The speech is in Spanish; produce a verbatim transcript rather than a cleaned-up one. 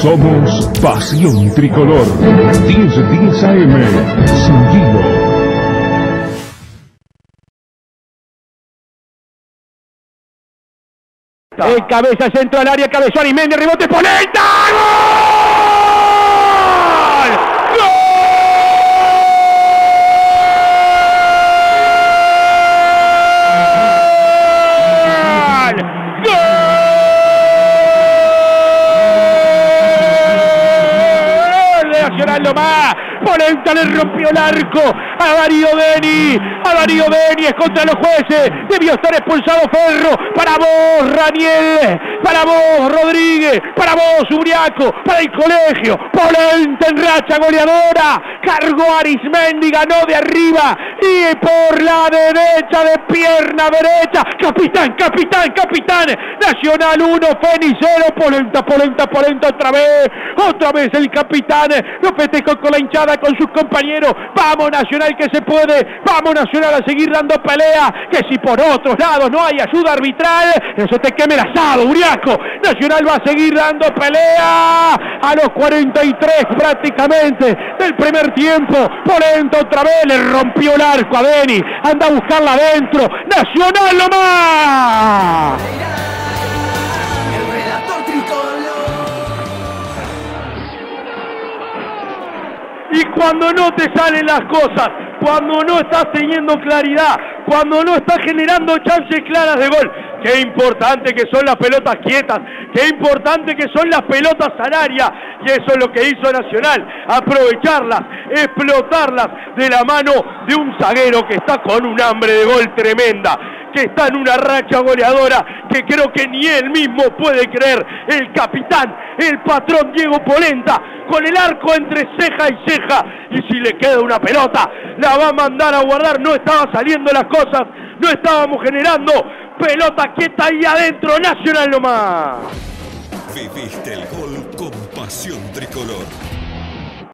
Somos Pasión Tricolor. diez diez A M. Seguido. El cabeza, centro al área, cabezón Arismendi, rebote, Polenta, ¡gol! Nacional nomás, Polenta le rompió el arco a Darío Beni, a Darío Beni, es contra los jueces, debió estar expulsado Ferro, para vos Raniel, para vos Rodríguez, para vos Uriaco, para el colegio, Polenta en racha goleadora, cargó a Arismendi, ganó de arriba y por la derecha, de pierna derecha, capitán, capitán, capitán, Nacional uno, Fénix cero, Polenta, Polenta, Polenta otra vez, otra vez el capitán, lo festejó con la hinchada, con sus compañeros. Vamos Nacional que se puede, vamos Nacional a seguir dando pelea, que si por otros lados no hay ayuda arbitral, eso te queme el asado, Uriaco. Nacional va a seguir dando pelea a los cuarenta y tres prácticamente del primer tiempo. Polenta otra vez le rompió el arco a Beni, anda a buscarla adentro, Nacional nomás. Y cuando no te salen las cosas, cuando no estás teniendo claridad, cuando no estás generando chances claras de gol, qué importante que son las pelotas quietas, qué importante que son las pelotas al área, y eso es lo que hizo Nacional, aprovecharlas, explotarlas de la mano de un zaguero que está con un hambre de gol tremenda, que está en una racha goleadora que creo que ni él mismo puede creer, el capitán, el patrón Diego Polenta, con el arco entre ceja y ceja, y si le queda una pelota, la va a mandar a guardar, no estaba saliendo las cosas, no estábamos generando, pelota quieta ahí adentro, Nacional nomás. Viviste el gol con Pasión Tricolor.